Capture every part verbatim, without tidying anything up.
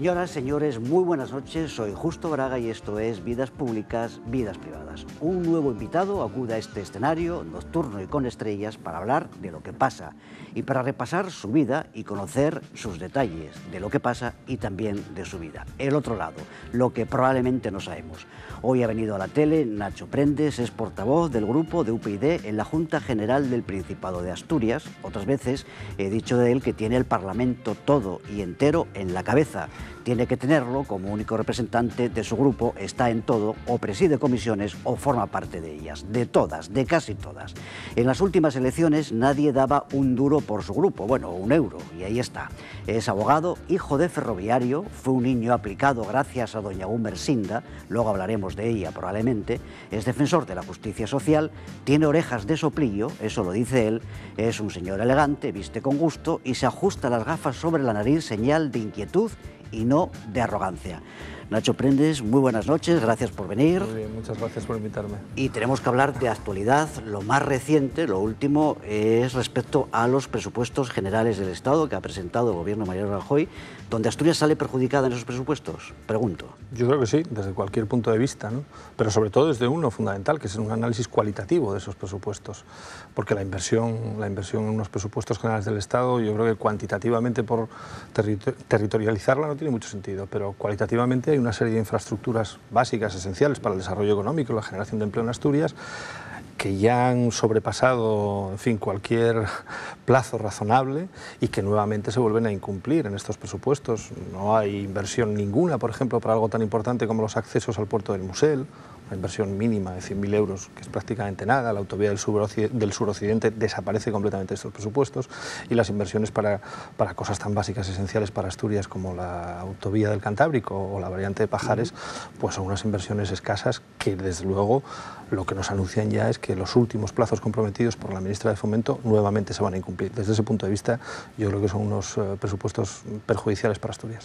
Señoras, señores, muy buenas noches. Soy Justo Braga y esto es Vidas Públicas, Vidas Privadas. Un nuevo invitado acude a este escenario nocturno y con estrellas para hablar de lo que pasa y para repasar su vida y conocer sus detalles de lo que pasa y también de su vida. El otro lado, lo que probablemente no sabemos. Hoy ha venido a la tele Nacho Prendes, es portavoz del grupo de U P YD en la Junta General del Principado de Asturias. Otras veces he dicho de él que tiene el Parlamento todo y entero en la cabeza. Tiene que tenerlo como único representante de su grupo, está en todo, o preside comisiones o forma parte de ellas, de todas, de casi todas. En las últimas elecciones nadie daba un duro por su grupo, bueno, un euro, y ahí está. Es abogado, hijo de ferroviario, fue un niño aplicado gracias a doña Gumersinda, luego hablaremos de ella probablemente, es defensor de la justicia social, tiene orejas de soplillo, eso lo dice él, es un señor elegante, viste con gusto y se ajusta las gafas sobre la nariz, señal de inquietud y no de arrogancia. Nacho Prendes, muy buenas noches, gracias por venir. Muy bien, muchas gracias por invitarme. Y tenemos que hablar de actualidad. Lo más reciente, lo último, es respecto a los presupuestos generales del Estado que ha presentado el gobierno de Mariano Rajoy, donde Asturias sale perjudicada en esos presupuestos. Pregunto. Yo creo que sí, desde cualquier punto de vista, ¿no? Pero sobre todo desde uno fundamental, que es un análisis cualitativo de esos presupuestos, porque la inversión, la inversión en unos presupuestos generales del Estado, yo creo que cuantitativamente, por territor territorializarla, no tiene mucho sentido, pero cualitativamente hay una serie de infraestructuras básicas, esenciales para el desarrollo económico y la generación de empleo en Asturias, que ya han sobrepasado, en fin, cualquier plazo razonable y que nuevamente se vuelven a incumplir en estos presupuestos. No hay inversión ninguna, por ejemplo, para algo tan importante como los accesos al puerto del Musel, una inversión mínima de cien mil euros, que es prácticamente nada. La autovía del, del suroccidente desaparece completamente de estos presupuestos, y las inversiones para, para cosas tan básicas y esenciales para Asturias como la autovía del Cantábrico o la variante de Pajares, pues son unas inversiones escasas que, desde luego, lo que nos anuncian ya es que los últimos plazos comprometidos por la ministra de Fomento nuevamente se van a incumplir. Desde ese punto de vista, yo creo que son unos uh, presupuestos perjudiciales para Asturias.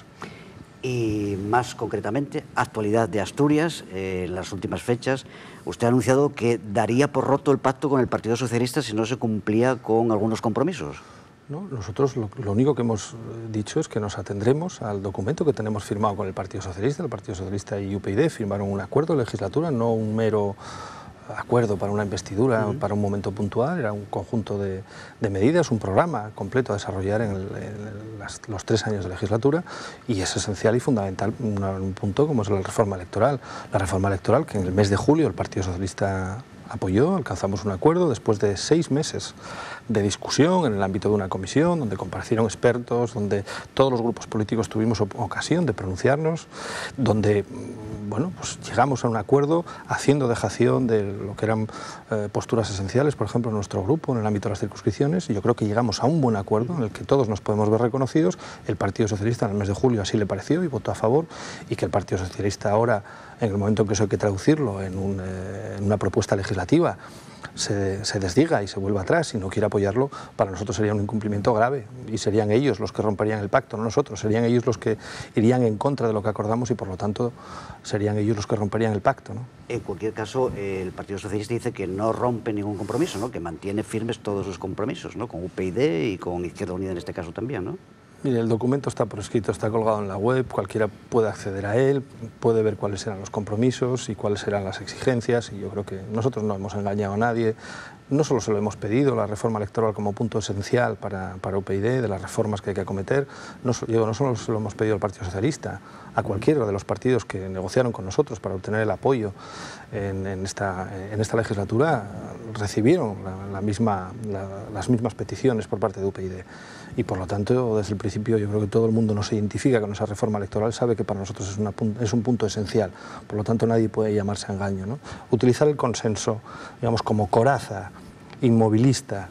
Y más concretamente, actualidad de Asturias, eh, en las últimas fechas, usted ha anunciado que daría por roto el pacto con el Partido Socialista si no se cumplía con algunos compromisos. No, nosotros lo, lo único que hemos dicho es que nos atendremos al documento que tenemos firmado con el Partido Socialista. El Partido Socialista y U P YD firmaron un acuerdo de legislatura, no un mero acuerdo para una investidura, uh-huh. para un momento puntual, era un conjunto de, de medidas, un programa completo a desarrollar en, el, en las, los tres años de legislatura, y es esencial y fundamental un, un punto como es la reforma electoral. La reforma electoral que en el mes de julio el Partido Socialista apoyó, alcanzamos un acuerdo después de seis meses de discusión en el ámbito de una comisión donde comparecieron expertos, donde todos los grupos políticos tuvimos ocasión de pronunciarnos, donde bueno, pues llegamos a un acuerdo haciendo dejación de lo que eran eh, posturas esenciales, por ejemplo, en nuestro grupo, en el ámbito de las circunscripciones, y yo creo que llegamos a un buen acuerdo en el que todos nos podemos ver reconocidos. El Partido Socialista en el mes de julio así le pareció y votó a favor, y que el Partido Socialista ahora, en el momento en que eso hay que traducirlo en, un, eh, en una propuesta legislativa, se, se desdiga y se vuelva atrás y no quiere apoyarlo, para nosotros sería un incumplimiento grave, y serían ellos los que romperían el pacto, no nosotros, serían ellos los que irían en contra de lo que acordamos y por lo tanto serían ellos los que romperían el pacto, ¿no? En cualquier caso, el Partido Socialista dice que no rompe ningún compromiso, ¿no? Que mantiene firmes todos sus compromisos, ¿no? Con U P YD y con Izquierda Unida en este caso también, ¿no? Mire, el documento está por escrito, está colgado en la web, cualquiera puede acceder a él, puede ver cuáles eran los compromisos y cuáles eran las exigencias, y yo creo que nosotros no hemos engañado a nadie. No solo se lo hemos pedido, la reforma electoral como punto esencial para, para U P YD, de las reformas que hay que acometer, no, yo, no solo se lo hemos pedido al Partido Socialista, a cualquiera de los partidos que negociaron con nosotros para obtener el apoyo en, en, esta, en esta legislatura, recibieron la, la misma, la, las mismas peticiones por parte de U P YD. Y por lo tanto, desde el principio, yo creo que todo el mundo nos identifica con esa reforma electoral, sabe que para nosotros es, una, es un punto esencial. Por lo tanto, nadie puede llamarse a engaño, ¿no? Utilizar el consenso, digamos, como coraza inmovilista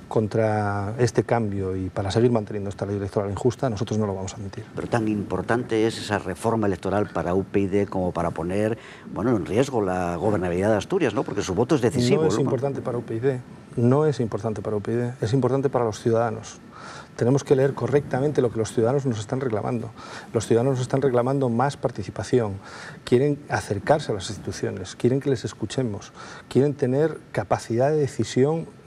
contra este cambio y para seguir manteniendo esta ley electoral injusta, nosotros no lo vamos a admitir. Pero tan importante es esa reforma electoral para U P YD como para poner, bueno, en riesgo la gobernabilidad de Asturias, ¿no? Porque su voto es decisivo. No es ¿no? importante para U P YD, no es importante para U P YD, es importante para los ciudadanos. Tenemos que leer correctamente lo que los ciudadanos nos están reclamando. Los ciudadanos nos están reclamando más participación, quieren acercarse a las instituciones, quieren que les escuchemos, quieren tener capacidad de decisión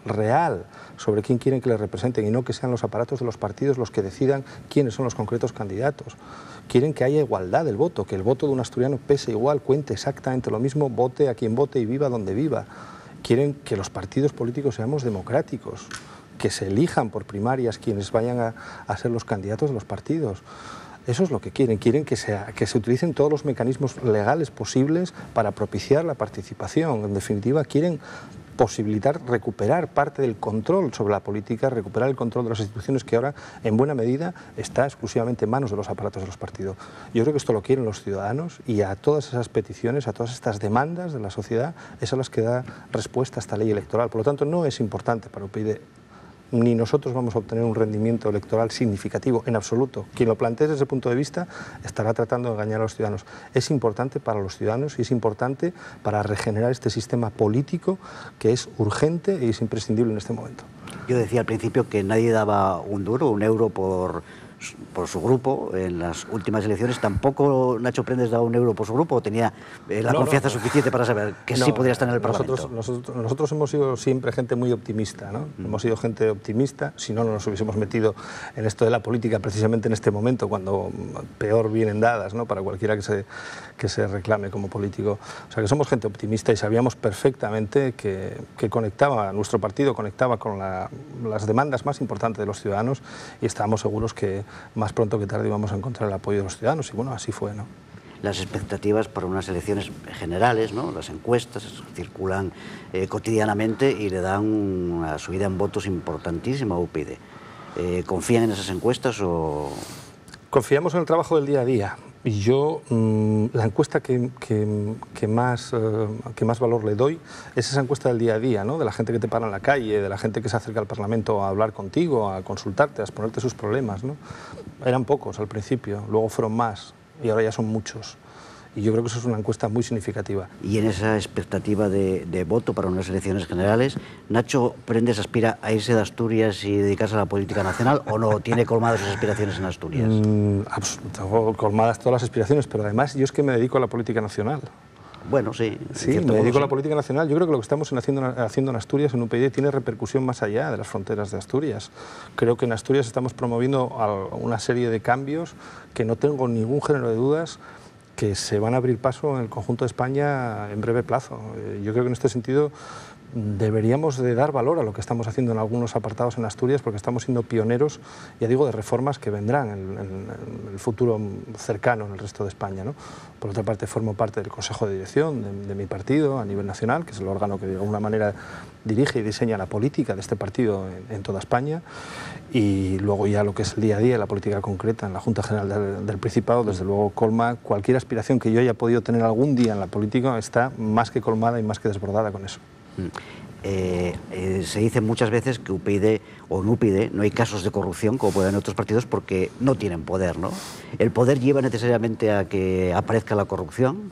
real sobre quién quieren que les representen y no que sean los aparatos de los partidos los que decidan quiénes son los concretos candidatos. Quieren que haya igualdad del voto, que el voto de un asturiano pese igual, cuente exactamente lo mismo, vote a quien vote y viva donde viva. Quieren que los partidos políticos seamos democráticos, que se elijan por primarias quienes vayan a, a ser los candidatos de los partidos. Eso es lo que quieren, quieren que, sea, que se utilicen todos los mecanismos legales posibles para propiciar la participación. En definitiva, quieren posibilitar recuperar parte del control sobre la política, recuperar el control de las instituciones que ahora, en buena medida, está exclusivamente en manos de los aparatos de los partidos. Yo creo que esto lo quieren los ciudadanos y a todas esas peticiones, a todas estas demandas de la sociedad, es a las que da respuesta esta ley electoral. Por lo tanto, no es importante para U P YD. Ni nosotros vamos a obtener un rendimiento electoral significativo, en absoluto. Quien lo plantee desde ese punto de vista estará tratando de engañar a los ciudadanos. Es importante para los ciudadanos y es importante para regenerar este sistema político que es urgente y es imprescindible en este momento. Yo decía al principio que nadie daba un duro, un euro por, por su grupo en las últimas elecciones. ¿Tampoco Nacho Prendes daba un euro por su grupo o tenía eh, la no, confianza no, suficiente para saber que no, sí podría estar en el nosotros, Parlamento? Nosotros, nosotros hemos sido siempre gente muy optimista, ¿no? Mm. Hemos sido gente optimista, si no, no nos hubiésemos metido en esto de la política precisamente en este momento, cuando peor vienen dadas, ¿no?, para cualquiera que se, que se reclame como político. O sea, que somos gente optimista y sabíamos perfectamente que, que conectaba, nuestro partido conectaba con la, las demandas más importantes de los ciudadanos y estábamos seguros que más pronto que tarde íbamos a encontrar el apoyo de los ciudadanos y bueno, así fue, ¿no? Las expectativas para unas elecciones generales, ¿no? Las encuestas circulan eh, cotidianamente y le dan una subida en votos importantísima a U P YD. Eh, ¿Confían en esas encuestas o...? Confiamos en el trabajo del día a día. Y yo, mmm, la encuesta que, que, que, más, eh, que más valor le doy es esa encuesta del día a día, ¿no?, de la gente que te para en la calle, de la gente que se acerca al Parlamento a hablar contigo, a consultarte, a exponerte sus problemas, ¿no? Eran pocos al principio, luego fueron más y ahora ya son muchos. Y yo creo que eso es una encuesta muy significativa. Y en esa expectativa de, de voto para unas elecciones generales, ¿Nacho Prendes aspira a irse de Asturias y dedicarse a la política nacional o no tiene colmadas sus aspiraciones en Asturias? Mm, tengo colmadas todas las aspiraciones, pero además yo es que me dedico a la política nacional. Bueno, sí. Sí, me dedico modo, a la sí. política nacional. Yo creo que lo que estamos haciendo, haciendo en Asturias, en U P YD, tiene repercusión más allá de las fronteras de Asturias. Creo que en Asturias estamos promoviendo una serie de cambios que no tengo ningún género de dudas que se van a abrir paso en el conjunto de España en breve plazo. Yo creo que en este sentido deberíamos de dar valor a lo que estamos haciendo en algunos apartados en Asturias porque estamos siendo pioneros, ya digo, de reformas que vendrán en, en, en el futuro cercano en el resto de España, ¿no? Por otra parte, formo parte del Consejo de Dirección de, de mi partido a nivel nacional, que es el órgano que de alguna manera dirige y diseña la política de este partido en, en toda España, y luego ya lo que es el día a día, la política concreta en la Junta General del, del Principado, desde luego colma cualquier aspiración que yo haya podido tener algún día en la política, está más que colmada y más que desbordada con eso. Eh, eh, se dice muchas veces que U P YD o en U P YD no hay casos de corrupción como pueden en otros partidos porque no tienen poder, ¿no? ¿El poder lleva necesariamente a que aparezca la corrupción?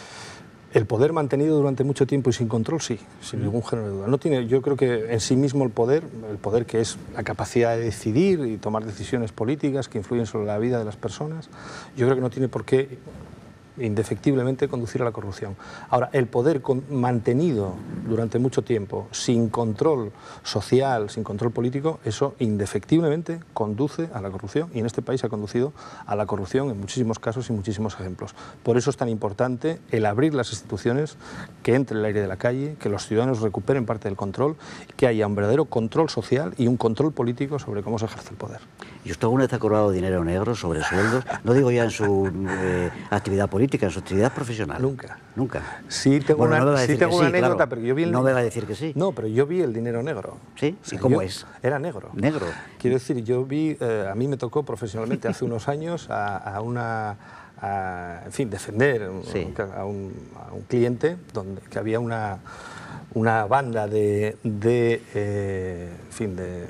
El poder mantenido durante mucho tiempo y sin control, sí, sin mm. ningún género de duda. No tiene, yo creo que en sí mismo el poder, el poder que es la capacidad de decidir y tomar decisiones políticas que influyen sobre la vida de las personas, yo creo que no tiene por qué indefectiblemente conducir a la corrupción. Ahora, el poder con, mantenido durante mucho tiempo, sin control social, sin control político, eso indefectiblemente conduce a la corrupción y en este país ha conducido a la corrupción en muchísimos casos y muchísimos ejemplos. Por eso es tan importante el abrir las instituciones, que entre el aire de la calle, que los ciudadanos recuperen parte del control, que haya un verdadero control social y un control político sobre cómo se ejerce el poder. ¿Y usted alguna vez ha cobrado dinero negro sobre sueldos? No digo ya en su eh, actividad política, en su actividad profesional. Nunca. Nunca. Sí tengo bueno, una, no sí tengo una sí, anécdota, claro. pero yo vi el... No me va a decir que sí. No, pero yo vi el dinero negro. ¿Sí? O sea, ¿Y cómo yo, es? Era negro. Negro. Quiero decir, yo vi, eh, a mí me tocó profesionalmente hace unos años a, a una... A, en fin, defender sí. a, un, a un cliente donde que había una, una banda de, de, eh, en fin, de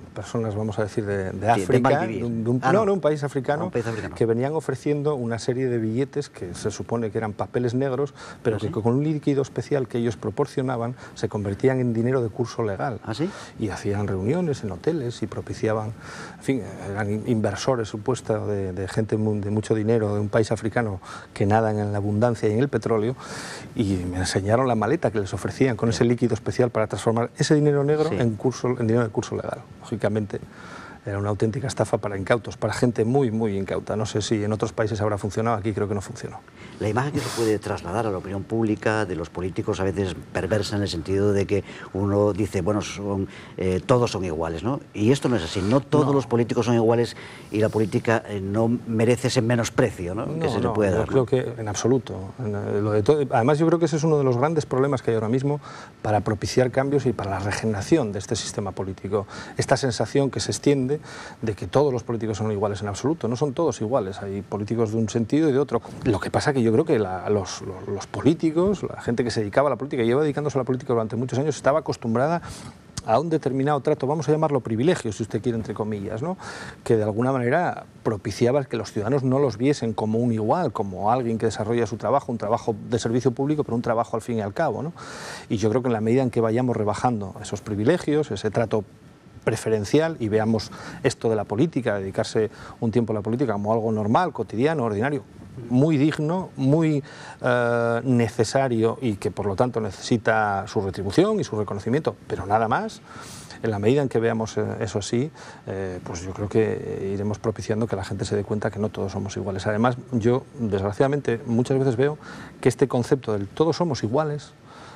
personas, vamos a decir, de, de Sí, África, de de un, de un, ah, no, no. no, un país africano, Ah, un país africano, que venían ofreciendo una serie de billetes que se supone que eran papeles negros, pero ¿Ah, que sí? con un líquido especial que ellos proporcionaban se convertían en dinero de curso legal. ¿Ah, sí? Y hacían reuniones en hoteles y propiciaban, en fin, eran inversores supuestos de, de gente de mucho dinero de un país africano que nadan en la abundancia y en el petróleo, y me enseñaron la maleta que les ofrecían con ese líquido especial para transformar ese dinero negro Sí. en, curso, en dinero de curso legal. Lógicamente era una auténtica estafa para incautos, para gente muy, muy incauta. No sé si en otros países habrá funcionado, aquí creo que no funcionó. La imagen que se puede trasladar a la opinión pública de los políticos a veces perversa en el sentido de que uno dice, bueno, son, eh, todos son iguales, ¿no? Y esto no es así, no todos No. los políticos son iguales y la política eh, no merece ese menosprecio, ¿no? No, que se no, le puede yo dar. creo ¿no? que en absoluto. En, eh, lo de todo, además, yo creo que ese es uno de los grandes problemas que hay ahora mismo para propiciar cambios y para la regeneración de este sistema político. Esta sensación que se extiende de que todos los políticos son iguales en absoluto. No son todos iguales, hay políticos de un sentido y de otro. Lo que pasa que yo creo que la, los, los, los políticos, la gente que se dedicaba a la política y lleva dedicándose a la política durante muchos años, estaba acostumbrada a un determinado trato, vamos a llamarlo privilegio, si usted quiere, entre comillas, ¿no? Que de alguna manera propiciaba que los ciudadanos no los viesen como un igual, como alguien que desarrolla su trabajo, un trabajo de servicio público, pero un trabajo al fin y al cabo, ¿no? Y yo creo que en la medida en que vayamos rebajando esos privilegios, ese trato preferencial, y veamos esto de la política, dedicarse un tiempo a la política como algo normal, cotidiano, ordinario, muy digno, muy eh, necesario y que por lo tanto necesita su retribución y su reconocimiento, pero nada más. En la medida en que veamos eso así, eh, pues yo creo que iremos propiciando que la gente se dé cuenta que no todos somos iguales. Además, yo desgraciadamente muchas veces veo que este concepto del todos somos iguales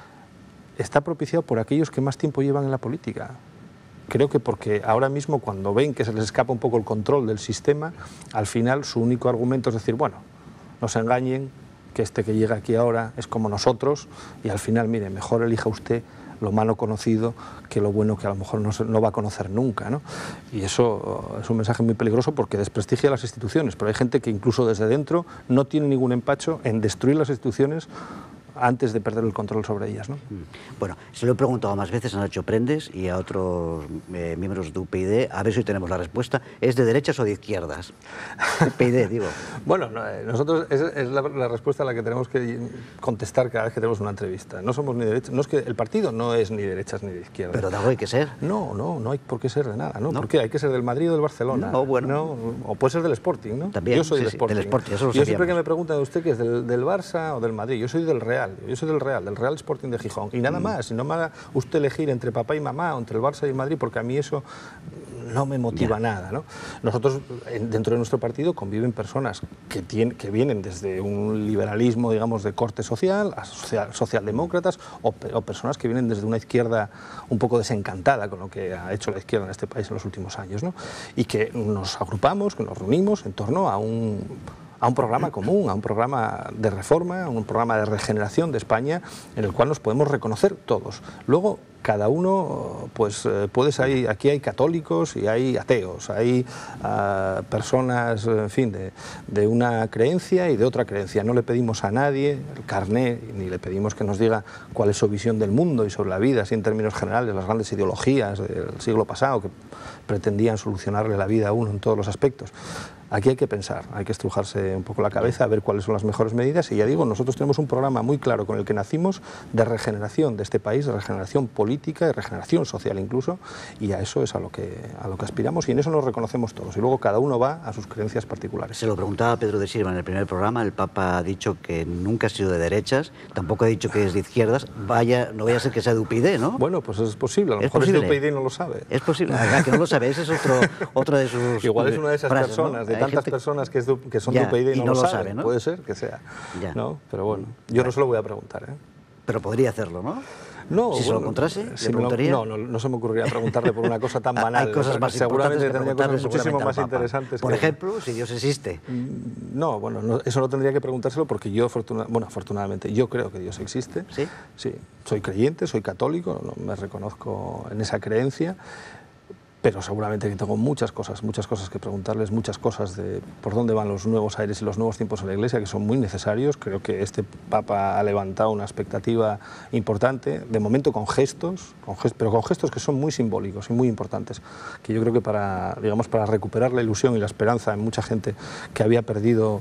está propiciado por aquellos que más tiempo llevan en la política. Creo que porque ahora mismo, cuando ven que se les escapa un poco el control del sistema, al final su único argumento es decir, bueno, no se engañen, que este que llega aquí ahora es como nosotros, y al final, mire, mejor elija usted lo malo conocido que lo bueno que a lo mejor no, se, no va a conocer nunca, ¿no? Y eso es un mensaje muy peligroso porque desprestigia las instituciones, pero hay gente que incluso desde dentro no tiene ningún empacho en destruir las instituciones antes de perder el control sobre ellas, ¿no? Bueno, se lo he preguntado más veces a Nacho Prendes y a otros eh, miembros de U P y D, a ver si hoy tenemos la respuesta. ¿Es de derechas o de izquierdas? U P y D, digo. Bueno, no, eh, nosotros es, es la, la respuesta a la que tenemos que contestar cada vez que tenemos una entrevista. No somos ni derechas, no es que el partido no es ni derechas ni de izquierdas. Pero de algo hay que ser. No, no, no hay por qué ser de nada, ¿no? ¿No? ¿Por qué? Hay que ser del Madrid o del Barcelona. No, bueno. ¿no? O puede ser del Sporting, ¿no? También, yo soy sí, del sí, Sporting. del Sporting, eso lo Yo siempre sabíamos. que me preguntan de usted que es del, del Barça o del Madrid, yo soy del Real, yo soy del Real, del Real Sporting de Gijón. Y nada mm. más, si no me haga usted elegir entre papá y mamá o entre el Barça y el Madrid, porque a mí eso no me motiva ya. nada, ¿no? Nosotros, dentro de nuestro partido, conviven personas que, tienen, que vienen desde un liberalismo, digamos, de corte social, a social, socialdemócratas, o, o personas que vienen desde una izquierda un poco desencantada con lo que ha hecho la izquierda en este país en los últimos años, ¿no? Y que nos agrupamos, que nos reunimos en torno a un... a un programa común, a un programa de reforma, a un programa de regeneración de España, en el cual nos podemos reconocer todos. Luego, cada uno, pues, puedes, hay, aquí hay católicos y hay ateos, hay uh, personas, en fin, de, de una creencia y de otra creencia. No le pedimos a nadie el carné, ni le pedimos que nos diga cuál es su visión del mundo y sobre la vida, así en términos generales, las grandes ideologías del siglo pasado que pretendían solucionarle la vida a uno en todos los aspectos. Aquí hay que pensar, hay que estrujarse un poco la cabeza, a ver cuáles son las mejores medidas, y ya digo, nosotros tenemos un programa muy claro con el que nacimos de regeneración de este país, de regeneración política, de regeneración social incluso, y a eso es a lo que, a lo que aspiramos, y en eso nos reconocemos todos, y luego cada uno va a sus creencias particulares. Se lo preguntaba Pedro de Silva en el primer programa, el Papa ha dicho que nunca ha sido de derechas, tampoco ha dicho que es de izquierdas, vaya, no vaya a ser que sea de U P y D, ¿no? Bueno, pues es posible, a lo ¿Es mejor posible? es de U P y D y no lo sabe. Es posible, ah, que no lo sabe, ese es otro, otro de sus Igual es una de esas frases, personas, ¿no? de Hay tantas gente... personas que, es de, que son ya, de U P y D y no, y no lo, lo saben, sabe, ¿no? Puede ser que sea, ya. ¿no? Pero bueno, yo no se lo voy a preguntar, ¿eh? Pero podría hacerlo, ¿no? No, si bueno, se lo encontrase, si ¿le preguntaría? Lo, no, no, no se me ocurriría preguntarle por una cosa tan banal. Hay cosas más seguramente importantes que tendría cosas muchísimo más Papa. interesantes. Por que... ejemplo, si Dios existe. No, bueno, no, eso no tendría que preguntárselo porque yo, afortuna, bueno, afortunadamente, yo creo que Dios existe. ¿Sí? Sí, soy creyente, soy católico, no, me reconozco en esa creencia. pero seguramente que tengo muchas cosas, muchas cosas que preguntarles, muchas cosas de por dónde van los nuevos aires y los nuevos tiempos en la Iglesia, que son muy necesarios. Creo que este Papa ha levantado una expectativa importante, de momento con gestos, con gestos, pero con gestos que son muy simbólicos y muy importantes, que yo creo que para, digamos, para recuperar la ilusión y la esperanza en mucha gente que había perdido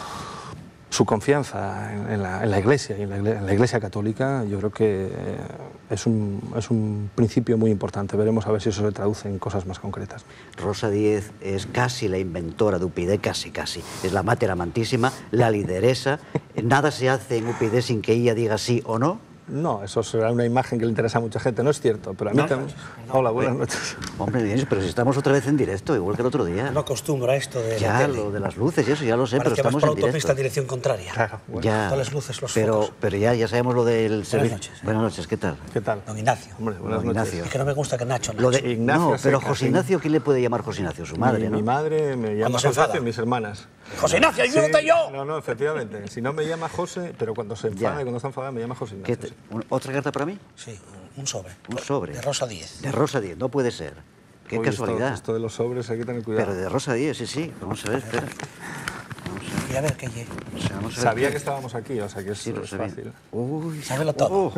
su confianza en, en, la, en la Iglesia y en la, en la Iglesia católica, yo creo que eh, es, un, es un principio muy importante. Veremos a ver si eso se traduce en cosas más concretas. Rosa Díez es casi la inventora de U P y D, casi, casi. Es la mater amantísima, la lideresa. Nada se hace en U P y D sin que ella diga sí o no. No, eso será una imagen que le interesa a mucha gente, no es cierto, pero a mí no, también... No, Hola, buenas noches. Hombre, bien, pero si estamos otra vez en directo, igual que el otro día. No acostumbro a esto de Ya, la tele. lo de las luces y eso, ya lo sé, Parece pero estamos que vas por en directo. autopista en dirección contraria. Claro, bueno. Ya, todas las luces, los pero, focos. pero ya, ya sabemos lo del servicio. noches, ¿eh? Buenas noches, ¿qué tal? ¿Qué tal? Don Ignacio. Hombre, buenas Don noches. Ignacio. Es que no me gusta que Nacho, Nacho. Lo de, Ignacio no, pero Seca, José sí. Ignacio, ¿quién le puede llamar José Ignacio? Su madre, mi, ¿no? mi madre me llama se José enfada. Ignacio y mis hermanas. José Ignacio, ayúdate Sí, yo. No, no, efectivamente. Si no me llama José, pero cuando se enfada Ya. y cuando está enfadada me llama José ¿Qué Ignacio. te- sí. un- ¿Otra carta para mí? Sí, un sobre. Un sobre. De Rosa Díez. De Rosa Díez, no puede ser. Qué Uy, casualidad. Esto, esto de los sobres hay que tener cuidado. Pero de Rosa Díez, sí, sí. Vamos a ver, espera. Vamos a ver. Y a ver qué lle- O sea, vamos a ver Sabía qué- que estábamos aquí, o sea que es, Sí, lo es sabía. fácil. Uy, Sábelo todo. oh.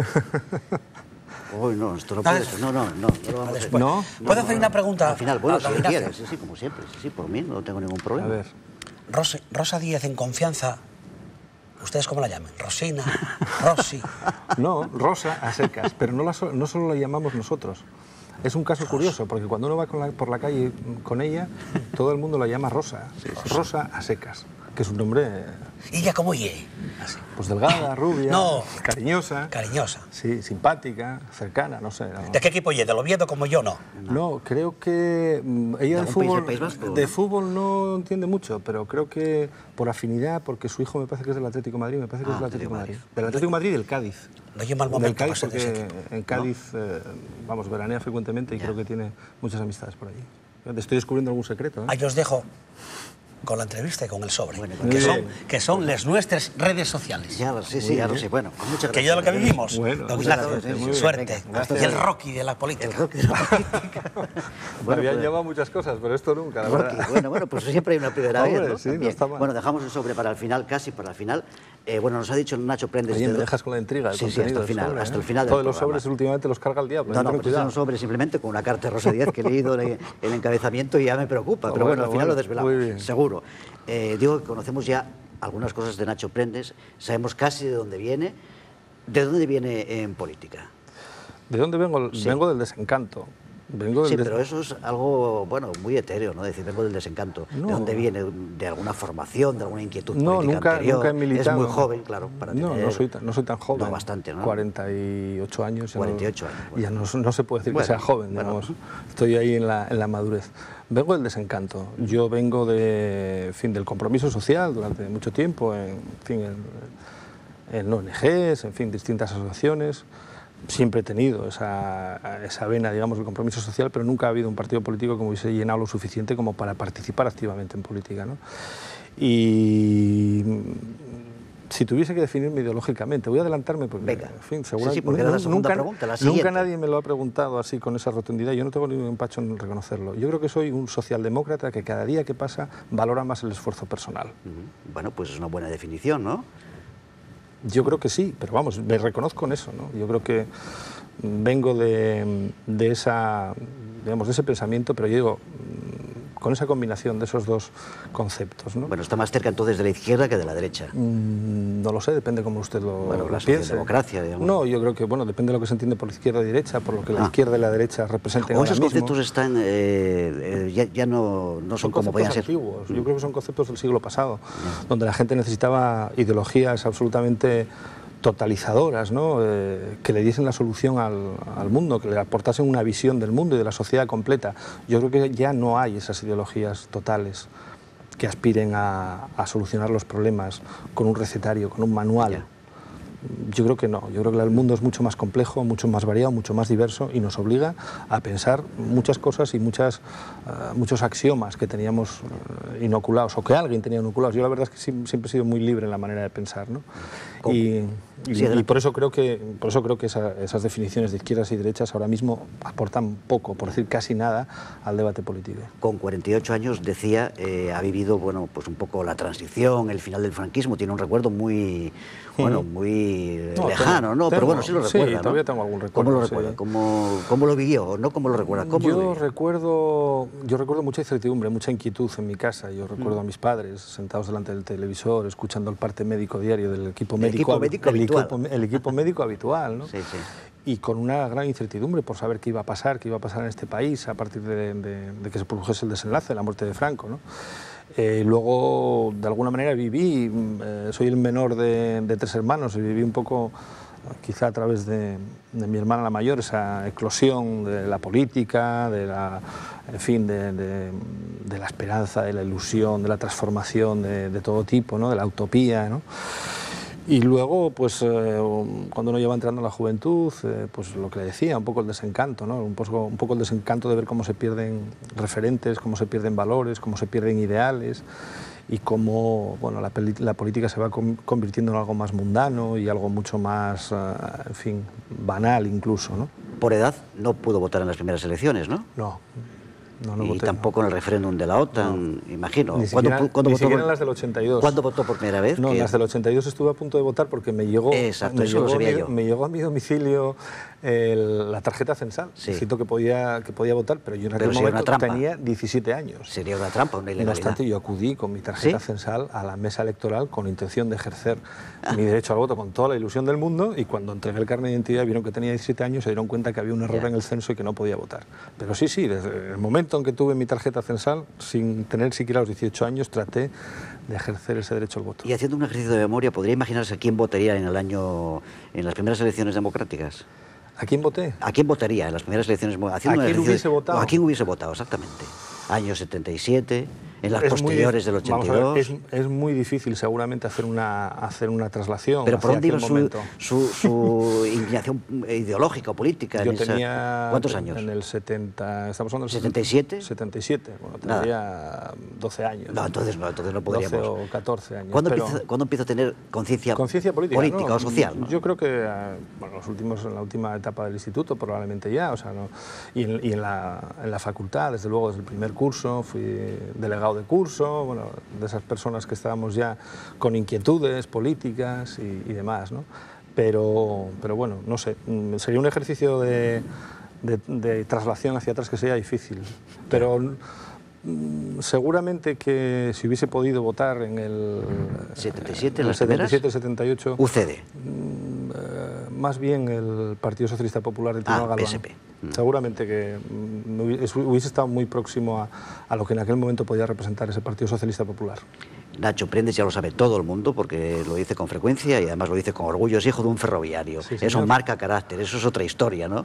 Uy, no, esto no Dale. puede ser. No, no, no. no lo vamos a hacer. Después. ¿No? ¿Puedo hacer una pregunta? Al final, bueno, a si don lo Ignacio? quieres, sí, sí, como siempre. Sí, sí, por mí, no tengo ningún A problema. ver, Rosa, Rosa Díez en confianza. ¿Ustedes cómo la llaman? Rosina, Rosy. no, Rosa a secas, pero no, la so- no solo la llamamos nosotros. Es un caso curioso, porque cuando uno va con la- por la calle con ella, todo el mundo la llama Rosa. Rosa a secas, que es un nombre ¿Y ella cómo lle? Así. pues delgada, rubia, No. cariñosa, Cariñosa. sí, simpática, cercana, no sé. no. ¿De qué equipo lle? ¿Del Oviedo como yo no? No, creo que mm, ella de algún país fútbol, del País Vasco, de no? fútbol no entiende mucho, pero creo que por afinidad, porque su hijo me parece que es del Atlético de Madrid, me parece que Ah, es del Atlético de Madrid. Atlético Del Atlético de Madrid y del Cádiz. No lle mal Del momento para Cádiz ser de ese porque equipo. en Cádiz, eh, vamos, veranea frecuentemente y Ya. creo que tiene muchas amistades por allí. Te estoy descubriendo algún secreto, ¿eh? Ahí os dejo con la entrevista y con el sobre, Bueno, que, muy son, bien. que son las nuestras redes sociales. Ya lo sé, sí, ya lo sé. Bueno, con muchas Que gracias. ya lo que vivimos, Bueno, don muchas Ignacio, gracias, muy bien. suerte. Venga, gracias. Y el Rocky de la política. El rock de la política. Me Bueno, habían pues, llamado muchas cosas, pero esto nunca, la Rocky, verdad. bueno, bueno, pues siempre hay una primera Hombre, vez, ¿no? sí, no Bien. está mal. Bueno, dejamos el sobre para el final, casi para el final. Eh, bueno, nos ha dicho Nacho Prendes... Oye, de- me dejas con la intriga del Sí, sí, hasta contenido el del final, sobre, hasta ¿eh? el final del Todos los programa. sobres últimamente los carga el diablo. No, hay que no, tener pues es cuidado. un sobre simplemente con una carta de Rosa Díez que he leído el, el encabezamiento y ya me preocupa, Oh, pero bueno, bueno, al final bueno, lo desvelamos, muy bien. seguro. Eh, digo que conocemos ya algunas cosas de Nacho Prendes, sabemos casi de dónde viene. ¿De dónde viene en política? ¿De dónde vengo? Sí. Vengo del desencanto. Vengo del Sí, des- pero eso es algo, bueno, muy etéreo, ¿no? Decir, vengo del desencanto. No. ¿De dónde viene? ¿De alguna formación, de alguna inquietud No, política nunca, anterior? nunca he militado. Es muy joven, claro, para No, tener... no soy, tan, no soy tan joven. No, bastante, ¿no? cuarenta y ocho años. ya cuarenta y no- ocho años, bueno. Ya no, no se puede decir Bueno, que sea joven, bueno. digamos. Estoy ahí en la, en la madurez. Vengo del desencanto. Yo vengo de, en fin, del compromiso social durante mucho tiempo, en, fin, en, en O N Ges, en fin, distintas asociaciones. Siempre he tenido esa, esa vena, digamos, de compromiso social, pero nunca ha habido un partido político que me hubiese llenado lo suficiente como para participar activamente en política, ¿no? Y si tuviese que definirme ideológicamente, voy a adelantarme porque, Venga. en fin, Sí, seguramente sí, porque era la segunda nunca, pregunta, la nunca siguiente. nadie me lo ha preguntado así con esa rotundidad. Yo no tengo ningún empacho en reconocerlo. Yo creo que soy un socialdemócrata que cada día que pasa valora más el esfuerzo personal. Ujú. Bueno, pues es una buena definición, ¿no? Yo creo que sí, pero vamos, me reconozco en eso, ¿no? Yo creo que vengo de, de, esa, digamos, de ese pensamiento, pero yo digo, con esa combinación de esos dos conceptos, ¿no? Bueno, está más cerca entonces de la izquierda que de la derecha. Mm, No lo sé, depende cómo usted lo, Bueno, lo la piense. socialdemocracia, digamos. No, yo creo que, bueno, depende de lo que se entiende por izquierda y derecha, por lo que la Ah. izquierda y la derecha representen O ahora esos mismo. conceptos están, eh, eh, ya, ya no, no son, Son como conceptos podían ser. antiguos, yo creo que son conceptos del siglo pasado, donde la gente necesitaba ideologías absolutamente totalizadoras, ¿no? eh, que le diesen la solución al, al mundo, que le aportasen una visión del mundo y de la sociedad completa. Yo creo que ya no hay esas ideologías totales que aspiren a, a solucionar los problemas con un recetario, con un manual. Ya. Yo creo que no, yo creo que el mundo es mucho más complejo, mucho más variado, mucho más diverso y nos obliga a pensar muchas cosas y muchas, uh, muchos axiomas que teníamos uh, inoculados o que alguien tenía inoculados. Yo la verdad es que sí, siempre he sido muy libre en la manera de pensar, ¿no? ¿Cómo? Y Y, Sí, y por eso creo que, por eso creo que esa, esas definiciones de izquierdas y derechas ahora mismo aportan poco, por decir casi nada, al debate político. Con cuarenta y ocho años, decía, eh, ha vivido, bueno, pues un poco la transición, el final del franquismo, tiene un recuerdo muy, bueno, muy no, lejano, tengo, ¿no? Pero tengo, bueno, sí lo sí, recuerda, todavía ¿no? tengo algún recuerdo. ¿Cómo lo sí. recuerda? ¿Cómo, ¿Cómo lo vivió? ¿No cómo lo recuerda? ¿Cómo yo lo recuerdo, yo recuerdo mucha incertidumbre, mucha inquietud en mi casa. Yo recuerdo mm. a mis padres sentados delante del televisor, escuchando el parte médico diario del equipo médico, el equipo médico el habitual. Equipo, el equipo médico habitual, ¿no? Sí, sí. Y con una gran incertidumbre por saber qué iba a pasar, qué iba a pasar en este país a partir de, de, de que se produjese el desenlace, la muerte de Franco, ¿no? Eh, luego, de alguna manera, viví, eh, soy el menor de, de tres hermanos, y viví un poco, quizá a través de, de mi hermana la mayor, esa eclosión de la política, de la, en fin, de, de, de la esperanza, de la ilusión, de la transformación de, de todo tipo, ¿no? De la utopía, ¿no? Y luego, pues, eh, cuando uno lleva entrando en la juventud, eh, pues lo que le decía, un poco el desencanto, ¿no? Un poco, un poco el desencanto de ver cómo se pierden referentes, cómo se pierden valores, cómo se pierden ideales y cómo, bueno, la, la política se va convirtiendo en algo más mundano y algo mucho más, eh, en fin, banal incluso, ¿no? Por edad no pudo votar en las primeras elecciones, ¿no? No. No, no y voté, tampoco no. en el referéndum de la OTAN, no. imagino. Ni ¿Cuándo, siquiera, ¿cuándo ni votó siquiera por, en las del ochenta y dos. ¿Cuándo votó por primera vez? No, que... en las del ochenta y dos estuve a punto de votar porque me llegó, Exacto, me eso llegó, lo sabía mi, yo. me llegó a mi domicilio el, la tarjeta censal. Sí. Necesito que podía, que podía votar, pero yo en aquel pero momento tenía diecisiete años. Sería una trampa, una ilegalidad. No obstante, yo acudí con mi tarjeta ¿Sí? censal a la mesa electoral con intención de ejercer ah. mi derecho al voto con toda la ilusión del mundo, y cuando entregué el carnet de identidad vieron que tenía diecisiete años, se dieron cuenta que había un error ya. en el censo y que no podía votar. Pero sí, sí, desde el momento en que tuve mi tarjeta censal, sin tener siquiera los dieciocho años, traté de ejercer ese derecho al voto. Y haciendo un ejercicio de memoria, ¿podría imaginarse a quién votaría en el año, en las primeras elecciones democráticas? ¿A quién voté? ¿A quién votaría en las primeras elecciones? ¿A quién hubiese de... votado? ¿A quién hubiese votado, exactamente? Año setenta y siete, en las es posteriores muy, del ochenta y dos... Vamos a ver, es, es muy difícil seguramente hacer una, hacer una traslación. ¿Pero por dónde iba su, momento. su, su inclinación ideológica o política? Yo en tenía... Esa... ¿Cuántos años? En el setenta... ¿Estamos hablando del setenta y siete? setenta y siete, bueno, tendría doce años. No, entonces no, entonces no podríamos. doce o catorce años. ¿Cuándo, pero... empieza, ¿Cuándo empieza a tener conciencia política, política no, o social? ¿no? Yo creo que bueno, los últimos, en la última etapa del instituto probablemente ya, o sea, no, y, en, y en, la, en la facultad, desde luego desde el primer curso, fui delegado de curso, bueno, de esas personas que estábamos ya con inquietudes políticas y, y demás, ¿no? Pero, pero bueno, no sé, sería un ejercicio de, de, de traslación hacia atrás que sería difícil, pero seguramente que si hubiese podido votar en el setenta y siete, en el setenta y siete, setenta y ocho, U C D. Eh, más bien el Partido Socialista Popular de Tino ah, Galván. P S P. Seguramente que hubiese estado muy próximo a, a lo que en aquel momento podía representar ese Partido Socialista Popular. Nacho Prendes ya lo sabe todo el mundo porque lo dice con frecuencia y además lo dice con orgullo, es hijo de un ferroviario. Sí, eso marca carácter, eso es otra historia, ¿no?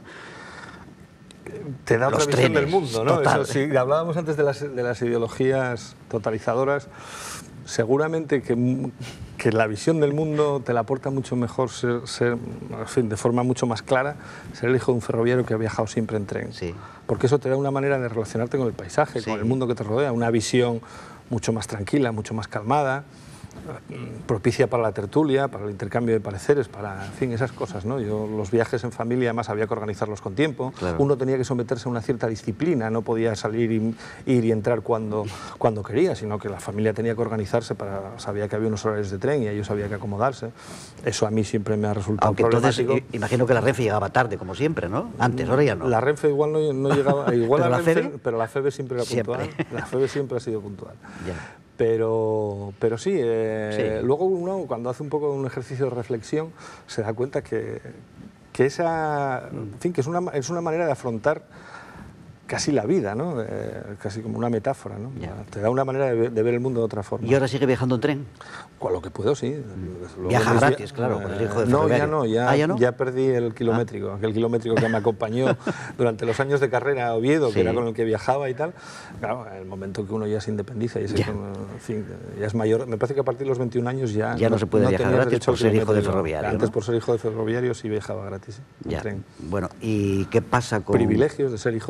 Te da Los otra visión trenes, del mundo, ¿no? Total. Eso, si hablábamos antes de las, de las ideologías totalizadoras, seguramente que, que la visión del mundo te la aporta mucho mejor ser, ser, en fin, de forma mucho más clara, ser el hijo de un ferroviario que ha viajado siempre en tren. Sí. Porque eso te da una manera de relacionarte con el paisaje, sí. con el mundo que te rodea, una visión mucho más tranquila, mucho más calmada, propicia para la tertulia, para el intercambio de pareceres, para, en fin, esas cosas, ¿no? Yo los viajes en familia además había que organizarlos con tiempo, claro. Uno tenía que someterse a una cierta disciplina, no podía salir y ir y entrar cuando, cuando quería, sino que la familia tenía que organizarse, para, sabía que había unos horarios de tren y a ellos había que acomodarse. Eso a mí siempre me ha resultado Aunque problemático. Entonces, imagino que la Renfe llegaba tarde, como siempre, ¿no? Antes, ahora ya no. La Renfe igual no, no llegaba, igual ¿Pero la, la Renfe, FEBE? pero la FEBE siempre era puntual. Siempre. La FEBE siempre ha sido puntual. Ya. Pero, pero sí, eh, sí, luego uno cuando hace un poco un ejercicio de reflexión se da cuenta que, que, esa, en fin, que es, una, es una manera de afrontar casi la vida, ¿no? Eh, casi como una metáfora, ¿no? Ya. Te da una manera de, de ver el mundo de otra forma. ¿Y ahora sigue viajando en tren? Con lo que puedo, sí. Luego Viaja gratis, claro, con el hijo de No, ferroviario. ya no, ya, ¿Ah, ya no, ya perdí el kilométrico, ah. aquel kilométrico que me acompañó durante los años de carrera a Oviedo, sí. que era con el que viajaba y tal. Claro, en el momento que uno ya se independiza y es, en fin, ya es mayor, me parece que a partir de los veintiún años ya, ya no, no se puede no viajar gratis por ser hijo de ferroviario. Antes ¿no? por ser hijo de ferroviario sí viajaba gratis. Ya. Tren. Bueno, ¿y qué pasa con...? Privilegios de ser hijo de, fe, de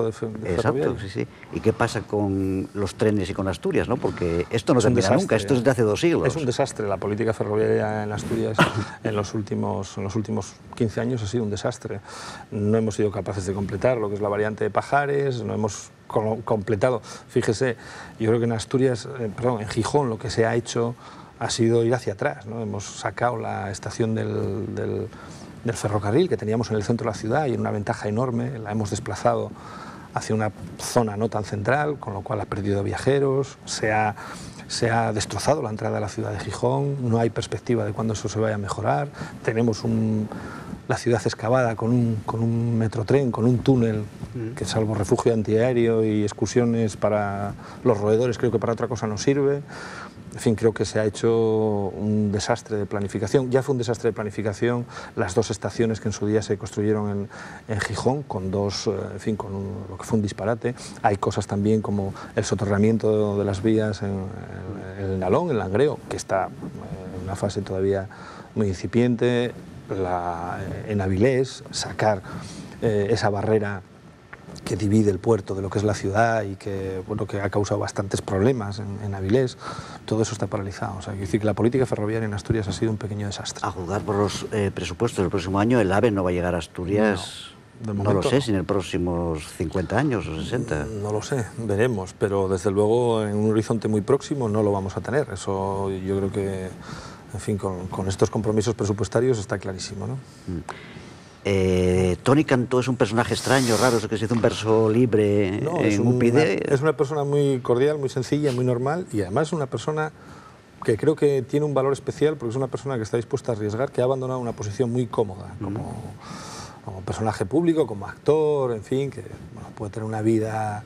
Exacto, sí, sí. ¿Y qué pasa con los trenes y con Asturias, no? Porque esto no termina nunca, esto es de hace dos siglos. Es un desastre. La política ferroviaria en Asturias en los últimos, en los últimos quince años ha sido un desastre. No hemos sido capaces de completar lo que es la variante de Pajares, no hemos completado. Fíjese, yo creo que en Asturias, eh, perdón, en Gijón lo que se ha hecho ha sido ir hacia atrás, ¿no? Hemos sacado la estación del, del, del ferrocarril que teníamos en el centro de la ciudad y en una ventaja enorme, la hemos desplazado hacia una zona no tan central, con lo cual ha perdido viajeros, se ha, se ha destrozado la entrada a la ciudad de Gijón, no hay perspectiva de cuándo eso se vaya a mejorar, tenemos un, la ciudad excavada con un, con un metrotren, con un túnel que salvo refugio antiaéreo y excursiones para los roedores, creo que para otra cosa no sirve. En fin, creo que se ha hecho un desastre de planificación. Ya fue un desastre de planificación las dos estaciones que en su día se construyeron en, en Gijón, con dos, en fin, con un, lo que fue un disparate. Hay cosas también como el soterramiento de las vías en, en, en el Nalón, en Langreo, que está en una fase todavía muy incipiente. La, en Avilés, sacar eh, esa barrera que divide el puerto de lo que es la ciudad y que, bueno, que ha causado bastantes problemas en, en Avilés, todo eso está paralizado. O sea, quiero decir que la política ferroviaria en Asturias ha sido un pequeño desastre. A juzgar por los eh, presupuestos del próximo año, el AVE no va a llegar a Asturias, no, no lo sé, si en los próximos cincuenta años o sesenta. No lo sé, veremos, pero desde luego en un horizonte muy próximo no lo vamos a tener. Eso yo creo que, en fin, con, con estos compromisos presupuestarios está clarísimo, ¿no? Mm. Eh, Toni Cantó es un personaje extraño, raro, es que se hizo un verso libre no, en es U P y D. Una, es una persona muy cordial, muy sencilla, muy normal y además es una persona que creo que tiene un valor especial porque es una persona que está dispuesta a arriesgar, que ha abandonado una posición muy cómoda como, mm. como personaje público, como actor, en fin, que bueno, puede tener una vida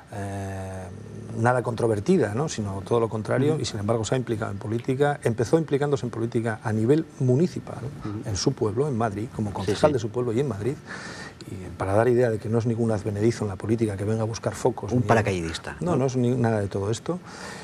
eh, nada controvertida, ¿no? Sino todo lo contrario, uh-huh. y sin embargo se ha implicado en política, empezó implicándose en política a nivel municipal, uh-huh. en su pueblo, en Madrid, como concejal sí, sí. de su pueblo y en Madrid, y para dar idea de que no es ningún advenedizo en la política que venga a buscar focos. Un paracaidista. No, no, no es ni nada de todo esto.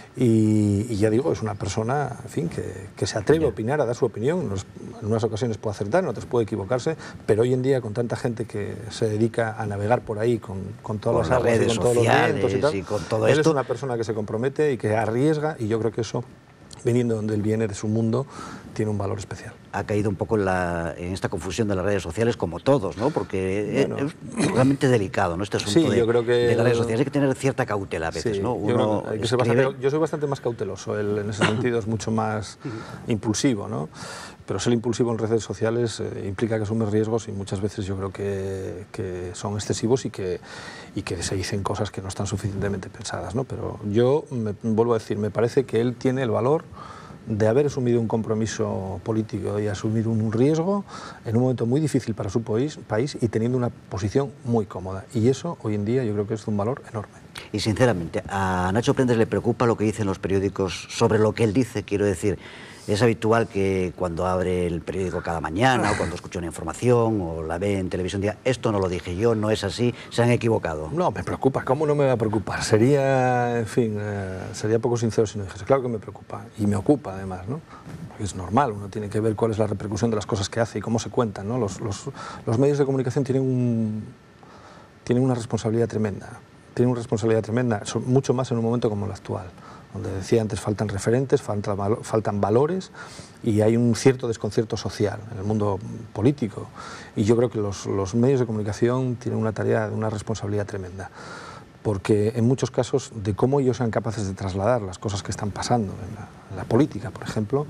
Y, y ya digo, es una persona, en fin, que, que se atreve a opinar, a dar su opinión. En unas ocasiones puede acertar, en otras puede equivocarse, pero hoy en día, con tanta gente que se dedica a navegar por ahí con, con todas con las aguas redes y con todos los vientos y tal, y con todo él esto, es una persona que se compromete y que arriesga, y yo creo que eso, viniendo donde él viene, de su mundo, tiene un valor especial. Ha caído un poco en, la, en esta confusión de las redes sociales, como todos, ¿no? Porque bueno, es realmente delicado, ¿no? Este asunto sí, de, yo creo que de las redes sociales. Hay que tener cierta cautela a veces, sí, ¿no? Uno yo, hay que ser escribe... bastante, yo soy bastante más cauteloso, él en ese sentido es mucho más impulsivo, ¿no? Pero ser impulsivo en redes sociales eh, implica que asumes riesgos y muchas veces yo creo que, que son excesivos y que, y que se dicen cosas que no están suficientemente pensadas, ¿no? Pero yo, me, vuelvo a decir, me parece que él tiene el valor de haber asumido un compromiso político y asumir un riesgo en un momento muy difícil para su país, país y teniendo una posición muy cómoda. Y eso, hoy en día, yo creo que es de un valor enorme. Y sinceramente, a Nacho Prendes le preocupa lo que dicen los periódicos sobre lo que él dice, quiero decir. Es habitual que cuando abre el periódico cada mañana o cuando escucha una información o la ve en televisión diga, esto no lo dije yo, no es así, se han equivocado. No, me preocupa, ¿cómo no me va a preocupar? Sería, en fin, eh, sería poco sincero si no dijese, claro que me preocupa y me ocupa además, ¿no? Porque es normal, uno tiene que ver cuál es la repercusión de las cosas que hace y cómo se cuentan, ¿no? Los, los, los medios de comunicación tienen, un, tienen una responsabilidad tremenda, tienen una responsabilidad tremenda, son mucho más en un momento como el actual, donde decía antes faltan referentes, faltan, faltan valores y hay un cierto desconcierto social en el mundo político. Y yo creo que los, los medios de comunicación tienen una tarea, una responsabilidad tremenda, porque en muchos casos de cómo ellos sean capaces de trasladar las cosas que están pasando en la, en la política, por ejemplo,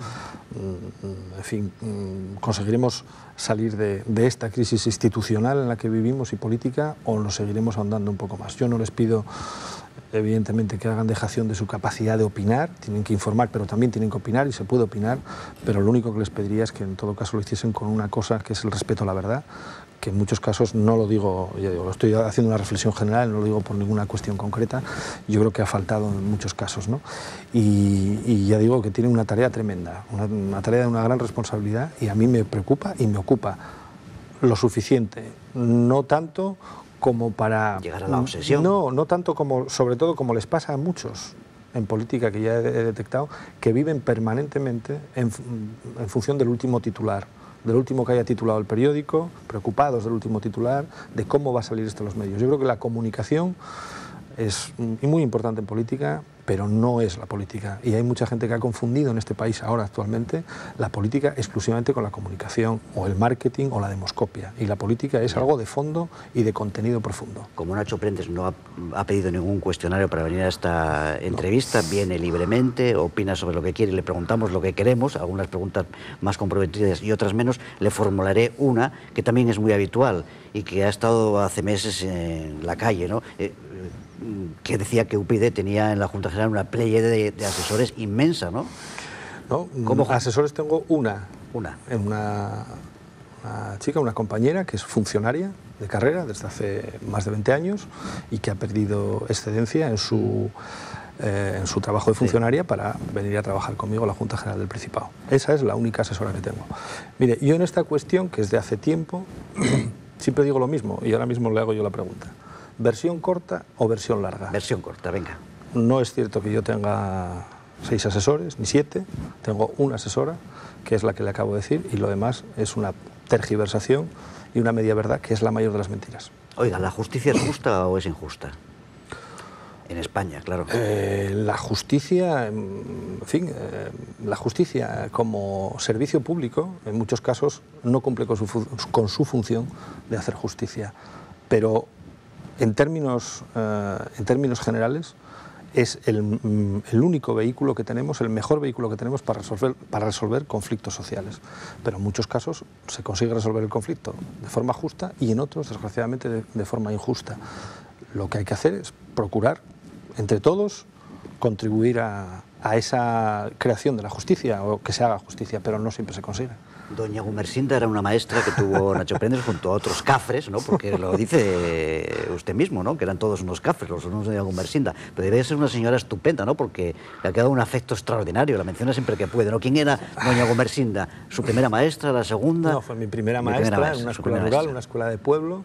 en fin, conseguiremos salir de, de esta crisis institucional en la que vivimos y política, o nos seguiremos ahondando un poco más. Yo no les pido evidentemente que hagan dejación de su capacidad de opinar, tienen que informar, pero también tienen que opinar y se puede opinar, pero lo único que les pediría es que en todo caso lo hiciesen con una cosa que es el respeto a la verdad, que en muchos casos no lo digo, ya digo, lo estoy haciendo una reflexión general, no lo digo por ninguna cuestión concreta, yo creo que ha faltado en muchos casos, ¿no? Y, y ya digo que tienen una tarea tremenda, una, una tarea de una gran responsabilidad y a mí me preocupa y me ocupa lo suficiente, no tanto como para... llegar a la obsesión. No, no tanto como, sobre todo como les pasa a muchos en política que ya he detectado, que viven permanentemente en, en función del último titular, de lo último que haya titulado el periódico, preocupados del último titular, de cómo va a salir esto en los medios. Yo creo que la comunicación es muy importante en política, pero no es la política. Y hay mucha gente que ha confundido en este país ahora actualmente la política exclusivamente con la comunicación o el marketing o la demoscopia. Y la política es algo de fondo y de contenido profundo. Como Nacho Prendes no ha, ha pedido ningún cuestionario para venir a esta entrevista, no. Viene libremente, opina sobre lo que quiere, le preguntamos lo que queremos, algunas preguntas más comprometidas y otras menos, le formularé una que también es muy habitual y que ha estado hace meses en la calle, ¿no? Eh, que decía que U P Ydy tenía en la Junta General una pléyade de, de asesores inmensa, ¿no? No, ¿Cómo? Asesores tengo una. Una. Una, una chica, una compañera que es funcionaria de carrera desde hace más de veinte años y que ha perdido excedencia en su, eh, en su trabajo de funcionaria, sí, para venir a trabajar conmigo a la Junta General del Principado. Esa es la única asesora que tengo. Mire, yo en esta cuestión, que es de hace tiempo, siempre digo lo mismo y ahora mismo le hago yo la pregunta. ¿Versión corta o versión larga? Versión corta, venga. No es cierto que yo tenga seis asesores, ni siete. Tengo una asesora, que es la que le acabo de decir, y lo demás es una tergiversación y una media verdad, que es la mayor de las mentiras. Oiga, ¿la justicia es justa o es injusta? En España, claro. Eh, la justicia, en fin, eh, la justicia como servicio público, en muchos casos, no cumple con su, con su función de hacer justicia. Pero En términos, eh, en términos generales, es el, el único vehículo que tenemos, el mejor vehículo que tenemos para resolver, para resolver conflictos sociales. Pero en muchos casos se consigue resolver el conflicto de forma justa y en otros, desgraciadamente, de, de forma injusta. Lo que hay que hacer es procurar, entre todos, contribuir a, a esa creación de la justicia, o que se haga justicia, pero no siempre se consigue. Doña Gumersinda era una maestra que tuvo Nacho Prendes junto a otros cafres, ¿no? Porque lo dice usted mismo, ¿no? Que eran todos unos cafres, los unos de Doña Gumersinda. Pero debe ser una señora estupenda, ¿no? Porque le ha quedado un afecto extraordinario, la menciona siempre que puede, ¿no? ¿Quién era Doña Gumersinda? ¿Su primera maestra, la segunda? No, fue mi primera maestra, mi primera maestra en una escuela rural, maestra. Una escuela de pueblo,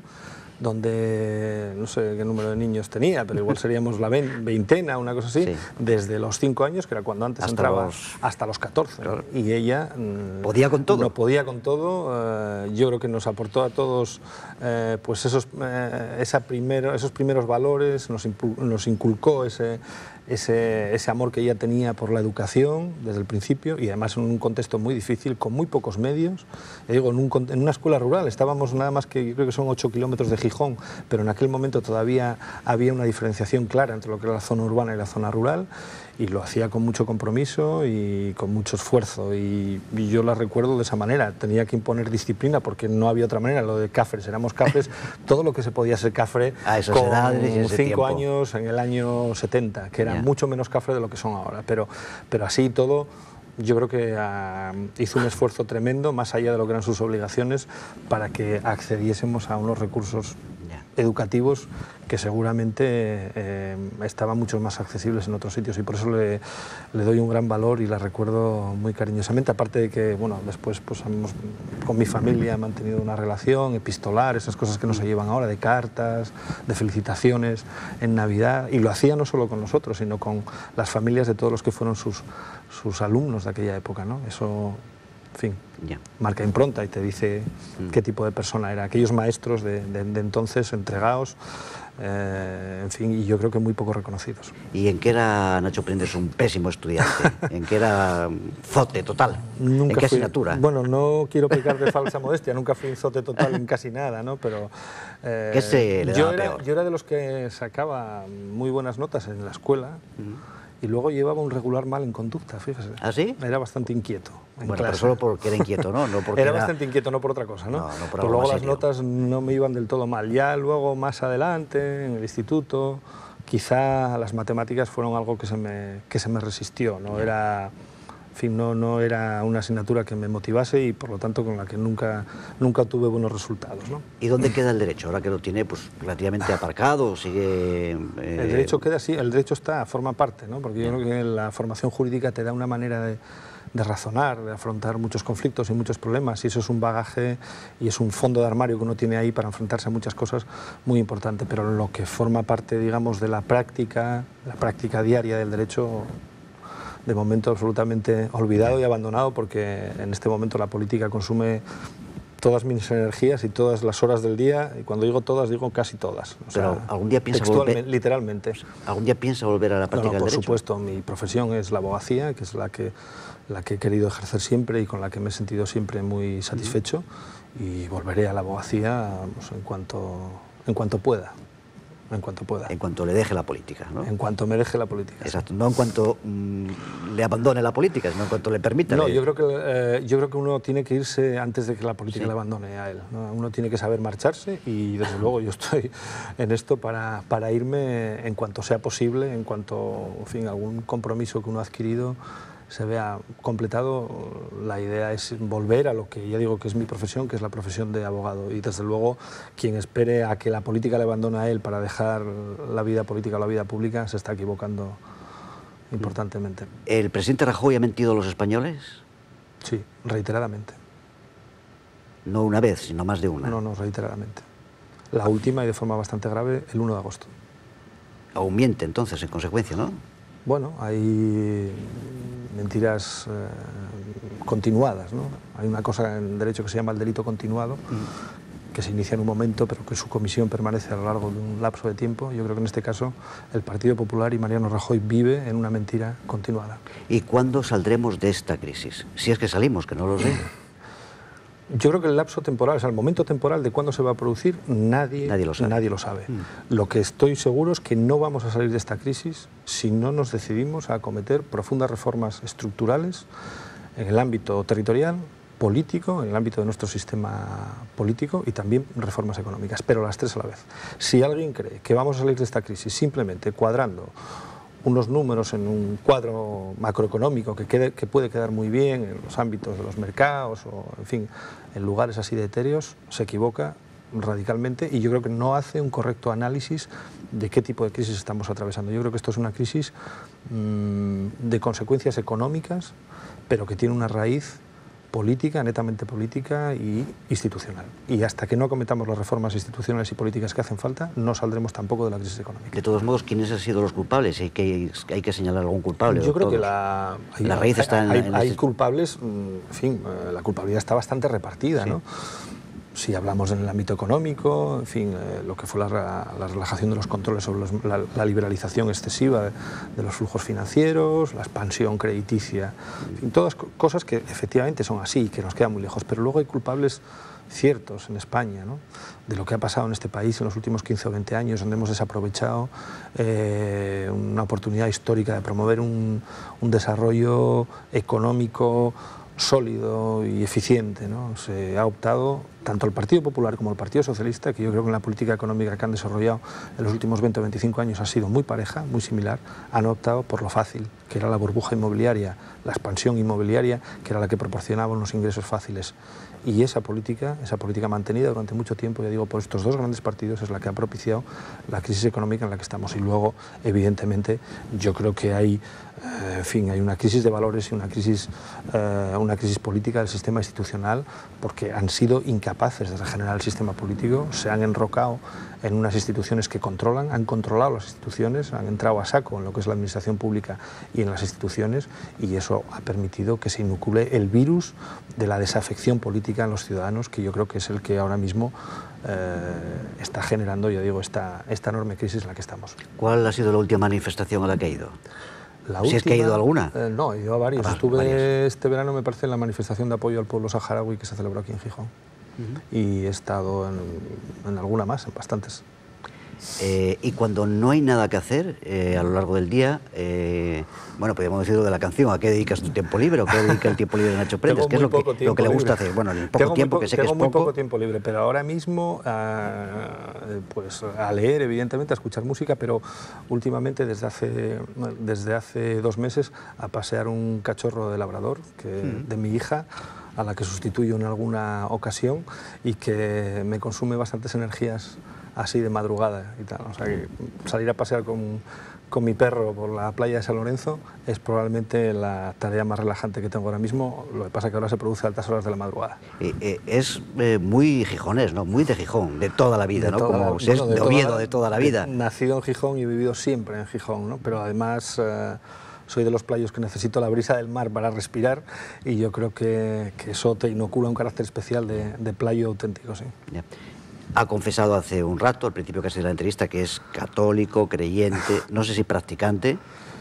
donde no sé qué número de niños tenía, pero igual seríamos la veintena, una cosa así, sí, desde los cinco años, que era cuando antes hasta entraba, los... hasta los catorce. Claro. Y ella... ¿Podía con todo? No podía con todo. Eh, yo creo que nos aportó a todos eh, pues esos, eh, esa primero, esos primeros valores, nos, nos inculcó ese... Ese, ese amor que ella tenía por la educación desde el principio y además en un contexto muy difícil, con muy pocos medios. Yo digo, en, un, en una escuela rural, estábamos nada más que, yo creo que son ocho kilómetros de Gijón, pero en aquel momento todavía había una diferenciación clara entre lo que era la zona urbana y la zona rural, y lo hacía con mucho compromiso y con mucho esfuerzo, y, y yo la recuerdo de esa manera. Tenía que imponer disciplina porque no había otra manera. Lo de cafres, éramos cafres, todo lo que se podía ser cafre a esas con edades, cinco tiempo. años en el año setenta, que era yeah. mucho menos cafre de lo que son ahora, pero, pero así todo. Yo creo que uh, hizo un esfuerzo tremendo, más allá de lo que eran sus obligaciones, para que accediésemos a unos recursos yeah. educativos que seguramente eh, estaban mucho más accesibles en otros sitios, y por eso le, le doy un gran valor y la recuerdo muy cariñosamente, aparte de que, bueno, después pues hemos, con mi familia, he mantenido una relación epistolar, esas cosas que no se llevan ahora, de cartas, de felicitaciones en Navidad, y lo hacía no solo con nosotros, sino con las familias de todos los que fueron sus, sus alumnos de aquella época, ¿no? Eso, en fin, yeah. marca impronta y te dice mm. qué tipo de persona era. Aquellos maestros de, de, de entonces, entregados, eh, en fin, y yo creo que muy poco reconocidos. ¿Y en qué era Nacho Prendes un pésimo estudiante? ¿En qué era zote total? Nunca ¿En qué fui, asignatura? Bueno, no quiero pecar de falsa modestia, nunca fui un zote total en casi nada, ¿no? Pero eh, ¿qué se le yo, daba era, peor? yo era de los que sacaba muy buenas notas en la escuela, mm. y luego llevaba un regular mal en conducta, fíjese. ¿Ah, sí? Era bastante inquieto. Bueno, clase. Pero solo porque era inquieto, ¿no? no porque era, era bastante inquieto, no por otra cosa, ¿no? no, no por Pero luego las serio. notas no me iban del todo mal. Ya luego, más adelante, en el instituto, quizá las matemáticas fueron algo que se me, que se me resistió, ¿no? Era... En fin, no, no era una asignatura que me motivase y por lo tanto con la que nunca, nunca tuve buenos resultados, ¿no? ¿Y dónde queda el derecho? Ahora que lo tiene pues relativamente aparcado, sigue... Eh... El derecho queda así, el derecho está, forma parte, ¿no? Porque yo creo que la formación jurídica te da una manera de, de razonar, de afrontar muchos conflictos y muchos problemas, y eso es un bagaje y es un fondo de armario que uno tiene ahí para enfrentarse a muchas cosas muy importante, pero lo que forma parte, digamos, de la práctica, la práctica diaria del derecho... de momento absolutamente olvidado y abandonado, porque en este momento la política consume todas mis energías y todas las horas del día, y cuando digo todas, digo casi todas. O Pero sea, algún día piensa volver, literalmente. ¿Algún día piensa volver a la práctica no, no, del por derecho? supuesto, mi profesión es la abogacía, que es la que, la que he querido ejercer siempre y con la que me he sentido siempre muy satisfecho, uh-huh. y volveré a la abogacía pues, en, cuanto, en cuanto pueda. En cuanto pueda. En cuanto le deje la política, ¿no? En cuanto me deje la política. Exacto, sí. No en cuanto mmm, le abandone la política, sino en cuanto le permita. No, le... yo creo que eh, yo creo que uno tiene que irse antes de que la política sí. le abandone a él, ¿no? Uno tiene que saber marcharse y desde luego yo estoy en esto para, para irme en cuanto sea posible, en cuanto, en fin, algún compromiso que uno ha adquirido se vea completado. La idea es volver a lo que ya digo que es mi profesión, que es la profesión de abogado, y desde luego quien espere a que la política le abandone a él para dejar la vida política o la vida pública se está equivocando importantemente. ¿El presidente Rajoy ha mentido a los españoles? Sí, reiteradamente. No una vez, sino más de una. No, no, reiteradamente. La última y de forma bastante grave el uno de agosto. Aún miente entonces, en consecuencia, ¿no? Bueno, hay mentiras eh, continuadas, ¿no? Hay una cosa en derecho que se llama el delito continuado, mm. que se inicia en un momento, pero que su comisión permanece a lo largo de un lapso de tiempo. Yo creo que en este caso el Partido Popular y Mariano Rajoy vive en una mentira continuada. ¿Y cuándo saldremos de esta crisis? Si es que salimos, que no lo sé. Yo creo que el lapso temporal, o sea, el momento temporal de cuándo se va a producir, nadie, nadie lo sabe. Nadie lo sabe. Mm. Lo que estoy seguro es que no vamos a salir de esta crisis si no nos decidimos a acometer profundas reformas estructurales en el ámbito territorial, político, en el ámbito de nuestro sistema político, y también reformas económicas, pero las tres a la vez. Si alguien cree que vamos a salir de esta crisis simplemente cuadrando unos números en un cuadro macroeconómico que, quede, que puede quedar muy bien en los ámbitos de los mercados o, en fin, en lugares así de etéreos, se equivoca radicalmente, y yo creo que no hace un correcto análisis de qué tipo de crisis estamos atravesando. Yo creo que esto es una crisis mmm, de consecuencias económicas, pero que tiene una raíz política, netamente política y institucional. Y hasta que no cometamos las reformas institucionales y políticas que hacen falta, no saldremos tampoco de la crisis económica. De todos modos, ¿quiénes han sido los culpables? ¿Hay que, hay que señalar algún culpable? Yo creo todos? que la, hay, la raíz está en... Hay, en hay este... culpables, en fin, la culpabilidad está bastante repartida, sí. ¿no? Si hablamos en el ámbito económico, en fin, eh, lo que fue la, la relajación de los controles sobre los, la, la liberalización excesiva de, de los flujos financieros, la expansión crediticia, en fin, todas cosas que efectivamente son así, que nos quedan muy lejos, pero luego hay culpables ciertos en España, ¿no? De lo que ha pasado en este país en los últimos quince o veinte años, donde hemos desaprovechado eh, una oportunidad histórica de promover un, un desarrollo económico sólido y eficiente, ¿no? Se ha optado, tanto el Partido Popular como el Partido Socialista, que yo creo que en la política económica que han desarrollado en los últimos veinte o veinticinco años ha sido muy pareja, muy similar, han optado por lo fácil, que era la burbuja inmobiliaria, la expansión inmobiliaria, que era la que proporcionaba unos ingresos fáciles. Y esa política, esa política mantenida durante mucho tiempo, ya digo, por estos dos grandes partidos, es la que ha propiciado la crisis económica en la que estamos. Y luego, evidentemente, yo creo que hay, eh, en fin, hay una crisis de valores y una crisis, eh, una crisis política del sistema institucional, porque han sido incapaces de regenerar el sistema político, se han enrocado en unas instituciones que controlan, han controlado las instituciones, han entrado a saco en lo que es la administración pública y en las instituciones, y eso ha permitido que se inocule el virus de la desafección política en los ciudadanos, que yo creo que es el que ahora mismo eh, está generando, yo digo, esta, esta enorme crisis en la que estamos. ¿Cuál ha sido la última manifestación a la que ha ido? La ¿Si última, es que ha ido alguna? Eh, no, he ido a varias. Ah, Estuve varias. este verano, me parece, en la manifestación de apoyo al pueblo saharaui que se celebró aquí en Gijón. Uh-huh. Y he estado en, en alguna más, en bastantes. Eh, y cuando no hay nada que hacer eh, a lo largo del día, eh, bueno, podríamos decirlo de la canción, ¿a qué dedicas tu tiempo libre o qué dedica el tiempo libre de Nacho Prendes? ¿Qué es lo que, lo que le gusta hacer? Bueno, el poco tengo tiempo, po que sé que es poco. poco. Tengo muy poco tiempo libre, pero ahora mismo uh, pues a leer, evidentemente, a escuchar música, pero últimamente, desde hace, desde hace dos meses, a pasear un cachorro de labrador que, mm. de mi hija, a la que sustituyo en alguna ocasión y que me consume bastantes energías así de madrugada y tal. O sea que salir a pasear con, con mi perro por la playa de San Lorenzo es probablemente la tarea más relajante que tengo ahora mismo. Lo que pasa es que ahora se produce a altas horas de la madrugada. Eh, eh, es eh, muy gijonés, ¿no? Muy de Gijón, de toda la vida, de ¿no? Toda, Como bueno, si es de Oviedo, de toda la vida. De, nacido en Gijón y he vivido siempre en Gijón, ¿no? Pero además... Eh, soy de los playos que necesito la brisa del mar para respirar, y yo creo que, que eso te inocula un carácter especial de, de playo auténtico, sí. Ya. Ha confesado hace un rato, al principio casi de la entrevista, que es católico, creyente, no sé si practicante.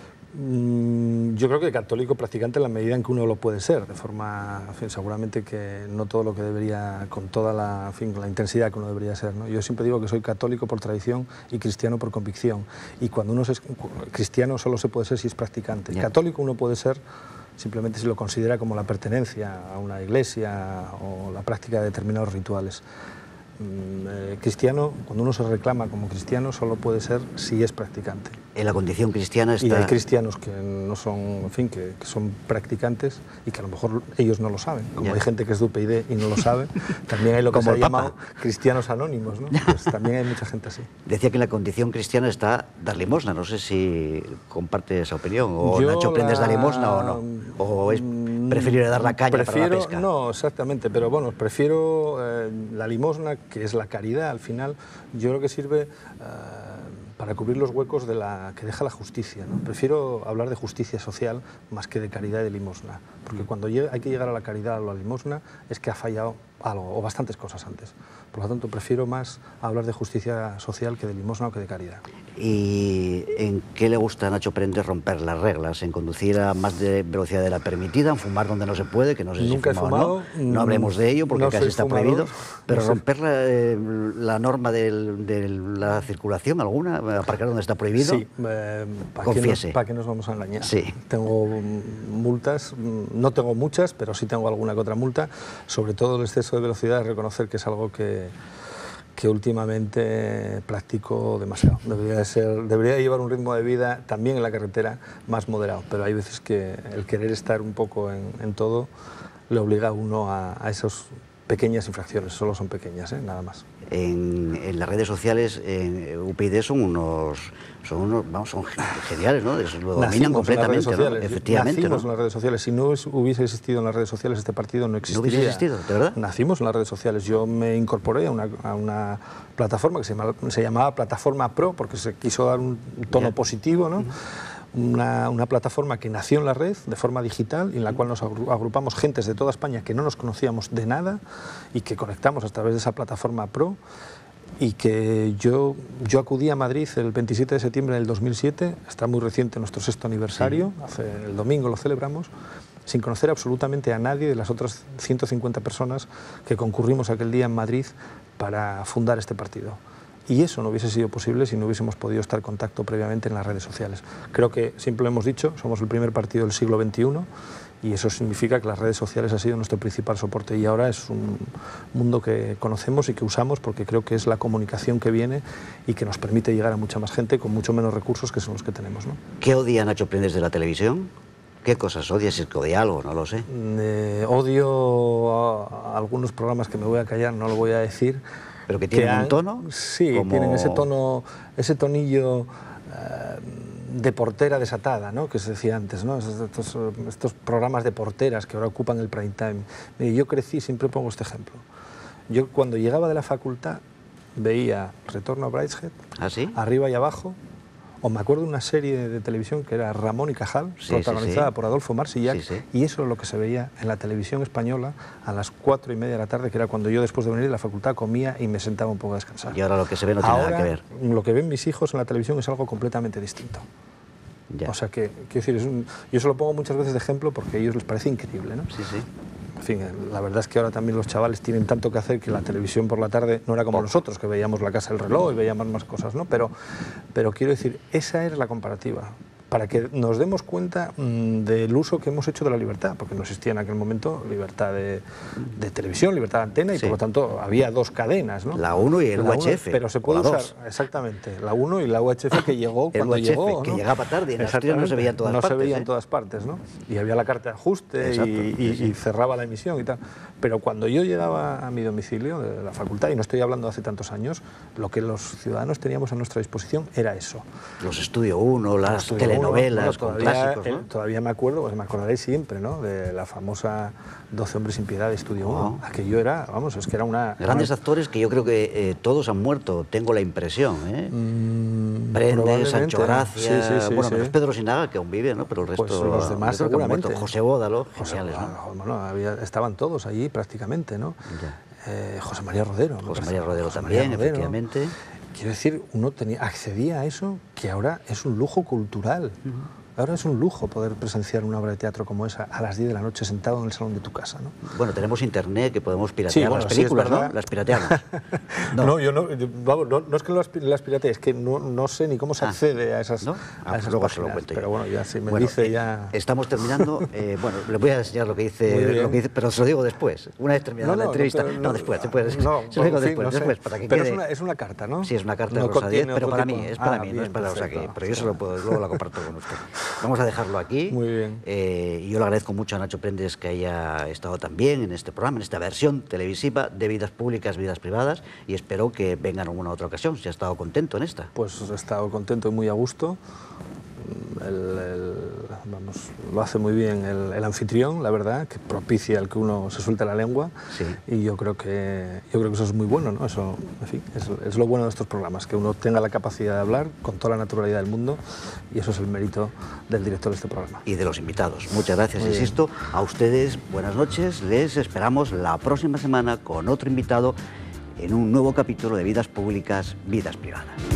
Yo creo que católico practicante en la medida en que uno lo puede ser, de forma, en fin, seguramente que no todo lo que debería, con toda la, en fin, la intensidad que uno debería ser, ¿no? Yo siempre digo que soy católico por tradición y cristiano por convicción, y cuando uno es cristiano solo se puede ser si es practicante. Yeah. Católico uno puede ser simplemente si lo considera como la pertenencia a una iglesia o la práctica de determinados rituales. Eh, cristiano, cuando uno se reclama como cristiano, solo puede ser si es practicante. En la condición cristiana está... Y hay cristianos que no son, en fin, que, que son practicantes y que a lo mejor ellos no lo saben. Como ya. Hay gente que es de U P YD y no lo sabe, también hay lo que como se ha llamado cristianos anónimos, ¿no? Pues también hay mucha gente así. Decía que en la condición cristiana está dar limosna, no sé si comparte esa opinión, o Yo Nacho Prendes la... da limosna o no, o es preferible dar la caña prefiero, para la pesca. No, exactamente, pero bueno, prefiero eh, la limosna, que es la caridad al final, yo creo que sirve... Eh, para cubrir los huecos de la, que deja la justicia, ¿no? Prefiero hablar de justicia social más que de caridad y de limosna, porque cuando hay que llegar a la caridad o a la limosna es que ha fallado algo, o bastantes cosas antes. Por lo tanto, prefiero más hablar de justicia social que de limosna o que de caridad. ¿Y en qué le gusta a Nacho Prendes romper las reglas? ¿En conducir a más de velocidad de la permitida, en fumar donde no se puede, que no sé Nunca si he fumado, no? No hablemos de ello porque no casi está fumador, prohibido, pero no romper la, eh, la norma del, de la circulación alguna, aparcar donde está prohibido, sí, eh, ¿para confiese. Qué ¿Para qué nos vamos a engañar? Sí. Tengo multas, no tengo muchas, pero sí tengo alguna que otra multa, sobre todo el exceso de velocidad, reconocer que es algo que... que últimamente practico demasiado. Debería, de ser, debería llevar un ritmo de vida también en la carretera más moderado, pero hay veces que el querer estar un poco en, en todo le obliga a uno a, a esas pequeñas infracciones, solo son pequeñas, ¿eh? Nada más. En, en las redes sociales, en U P YD son unos, son unos, vamos, son geniales, ¿no? Lo dominan completamente, ¿no? Efectivamente, Nacimos ¿no? en las redes sociales. Si no hubiese existido en las redes sociales este partido, no existiría. ¿No hubiese existido, de verdad? Nacimos en las redes sociales. Yo me incorporé a una, a una plataforma que se llamaba, se llamaba Plataforma Pro, porque se quiso dar un tono yeah. positivo, ¿no? Uh-huh. Una, una plataforma que nació en la red de forma digital y en la cual nos agrupamos gentes de toda España que no nos conocíamos de nada y que conectamos a través de esa plataforma Pro, y que yo, yo acudí a Madrid el veintisiete de septiembre del dos mil siete, está muy reciente nuestro sexto aniversario, sí. hace, el domingo lo celebramos, sin conocer absolutamente a nadie de las otras ciento cincuenta personas que concurrimos aquel día en Madrid para fundar este partido. Y eso no hubiese sido posible si no hubiésemos podido estar en contacto previamente en las redes sociales. Creo que, siempre lo hemos dicho, somos el primer partido del siglo veintiuno y eso significa que las redes sociales ha sido nuestro principal soporte y ahora es un mundo que conocemos y que usamos porque creo que es la comunicación que viene y que nos permite llegar a mucha más gente con mucho menos recursos que son los que tenemos, ¿no? ¿Qué odia Nacho Prendes de la televisión? ¿Qué cosas odia? Si es que odia algo, no lo sé. Eh, odio a algunos programas que me voy a callar, no lo voy a decir. ¿Pero que tienen que han, un tono? Sí, como... tienen ese tono, ese tonillo eh, de portera desatada, ¿no? Que se decía antes, ¿no? Estos, estos programas de porteras que ahora ocupan el prime time. Mire, yo crecí, siempre pongo este ejemplo. Yo cuando llegaba de la facultad veía Retorno a Brideshead, ¿Ah, sí? arriba y abajo, o me acuerdo de una serie de televisión que era Ramón y Cajal, sí, protagonizada sí, sí. por Adolfo Marsillac, sí, sí. y eso es lo que se veía en la televisión española a las cuatro y media de la tarde, que era cuando yo después de venir de la facultad comía y me sentaba un poco a descansar. Y ahora lo que se ve no tiene ahora, nada que ver. Lo que ven mis hijos en la televisión es algo completamente distinto. Ya. O sea que, quiero decir, es un, yo se lo pongo muchas veces de ejemplo porque a ellos les parece increíble, ¿no? Sí, sí. En fin, la verdad es que ahora también los chavales tienen tanto que hacer que la televisión por la tarde no era como nosotros, que veíamos La Casa del Reloj y veíamos más cosas, ¿no? Pero, pero quiero decir, esa es la comparativa, para que nos demos cuenta mmm, del uso que hemos hecho de la libertad, porque no existía en aquel momento libertad de, de televisión, libertad de antena, y sí. por lo tanto había dos cadenas, ¿no? La uno y el la U H F. Pero se puede usar, dos. exactamente, la uno y la U H F que llegó el cuando U H F, llegó, que ¿no? llegaba tarde, y en Asturias no se veía en todas no partes. No se veía ¿eh? en todas partes, ¿no? Y había la carta de ajuste Exacto, y, sí, y, sí. y cerraba la emisión y tal. Pero cuando yo llegaba a mi domicilio de la facultad, y no estoy hablando de hace tantos años, lo que los ciudadanos teníamos a nuestra disposición era eso. Los Estudio uno, las Estudio telenovelas, uno, bueno, con clásicos, el, ¿no? Todavía me acuerdo, pues me acordaré siempre, ¿no? De la famosa doce hombres sin piedad de Estudio oh. uno. Aquello era, vamos, es que era una... Grandes una... actores que yo creo que eh, todos han muerto, tengo la impresión, ¿eh? Mm, Prendes, Sancho Gracia, sí, sí, sí, bueno, sí. menos Pedro Sinaga, que aún vive, ¿no? Pero el resto... Pues los demás yo creo que han seguramente. muerto. José Bódalo, José, geniales, ¿no? bueno, había, estaban todos allí prácticamente, ¿no? Eh, José María Rodero. José María Rodero José también, María Rodero. efectivamente. Quiero decir, uno tenía, accedía a eso, que ahora es un lujo cultural. Uh-huh. Ahora es un lujo poder presenciar una obra de teatro como esa a las diez de la noche sentado en el salón de tu casa, ¿no? Bueno, tenemos internet que podemos piratear sí, bueno, las películas, sí, es ¿no? Las pirateamos. No, no yo no, yo, vamos, no, no es que las, las piratee, es que no, no sé ni cómo se accede ah, a esas, ¿no? a ah, esas luego páginas, se lo cuento yo. Pero bueno, ya si me bueno, dice eh, ya... Estamos terminando, eh, bueno, le voy a enseñar lo que dice, lo que dice, pero se lo digo después, una vez terminada no, no, la entrevista. No, no, no después, después. No, se lo digo en fin, después, no después, sé. para que pero quede... es una, es una carta, ¿no? Sí, es una carta no de Rosa Díez, pero para tipo... mí, es para ah, mí, bien, no es para... perfecto, O sea que, pero sí. yo se lo puedo, luego la comparto con usted. Vamos a dejarlo aquí. Muy bien. Eh, y yo le agradezco mucho a Nacho Prendes que haya estado también en este programa, en esta versión televisiva de Vidas Públicas, Vidas Privadas, y espero que venga en alguna otra ocasión, si ha estado contento en esta. Pues he estado contento y muy a gusto. El, el, vamos, lo hace muy bien el, el anfitrión, la verdad, que propicia el que uno se suelte la lengua. Sí. Y yo creo que yo creo que eso es muy bueno, ¿no? Eso, en fin, es, es lo bueno de estos programas, que uno tenga la capacidad de hablar con toda la naturalidad del mundo, y eso es el mérito del director de este programa. Y de los invitados. Muchas gracias, insisto. A ustedes, buenas noches. Les esperamos la próxima semana con otro invitado en un nuevo capítulo de Vidas Públicas, Vidas Privadas.